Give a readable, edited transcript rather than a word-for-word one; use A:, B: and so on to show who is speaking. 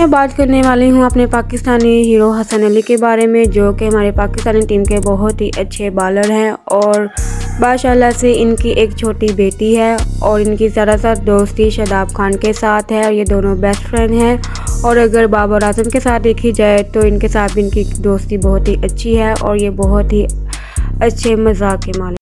A: मैं बात करने वाली हूँ अपने पाकिस्तानी हीरो हसन अली के बारे में, जो कि हमारे पाकिस्तानी टीम के बहुत ही अच्छे बॉलर हैं और माशाल्लाह से इनकी एक छोटी बेटी है और इनकी ज़्यादातर दोस्ती शादाब खान के साथ है और ये दोनों बेस्ट फ्रेंड हैं। और अगर बाबर आजम के साथ देखी जाए तो इनके साथ भी इनकी दोस्ती बहुत ही अच्छी है और ये बहुत ही अच्छे मज़ाक के मालिक।